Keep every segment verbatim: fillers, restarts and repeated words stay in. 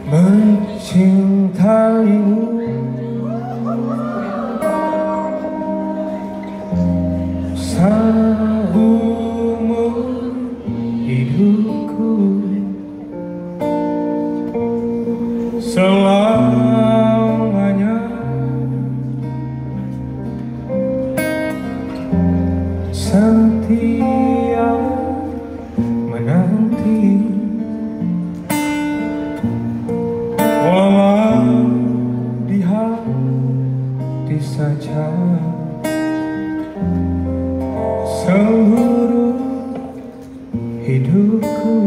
Mencintaimu seumur hidupku, selamanya setia menanti. Walau di hati saja seluruh hidupku,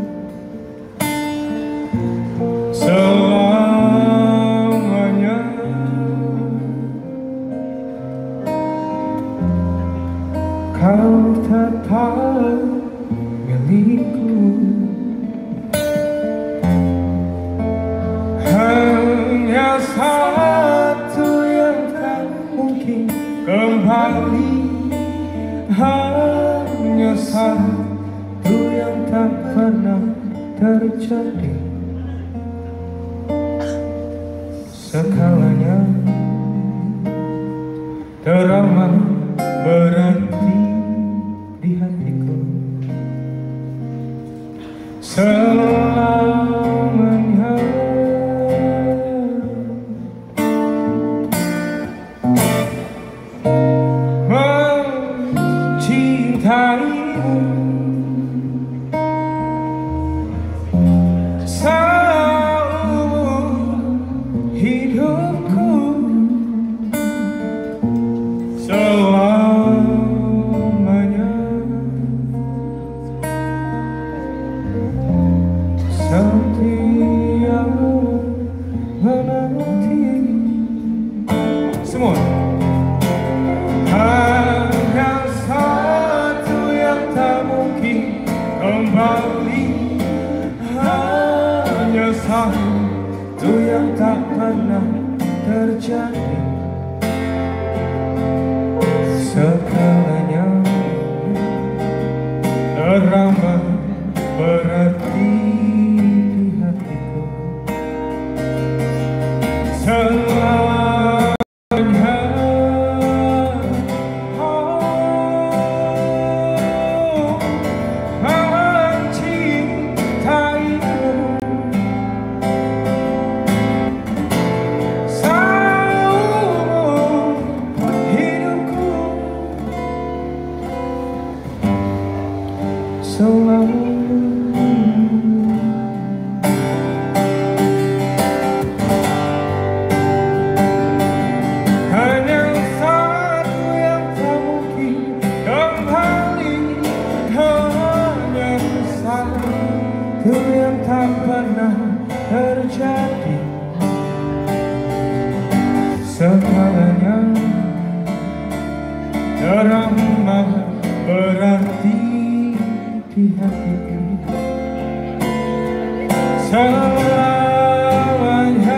selamanya kau tetap milikku. Hanya satu yang tak mungkin kembali, hanya satu yang tak pernah terjadi. Segalanya teramat berarti di hatiku, selamanya. Mencintaimu seumur hidupku, selamanya setia menanti. Semua. Hanya satu yang tak mungkin kembali, hanya satu yang tak pernah terjadi. Segalanya teramat berarti di hatiku, selamanya. Hanya satu yang tak mungkin kembali, hanya satu yang tak pernah terjadi. Segalanya teramat berarti di hatiku, selamanya.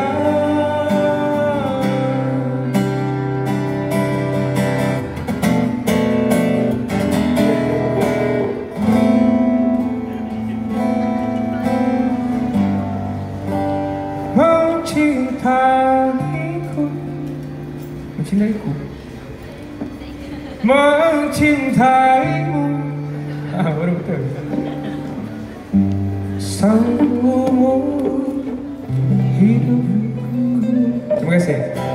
Mencintaiku, mencintaiku, mencintaimu. Ah, baru betul. Seumur hidupku. Terima kasih.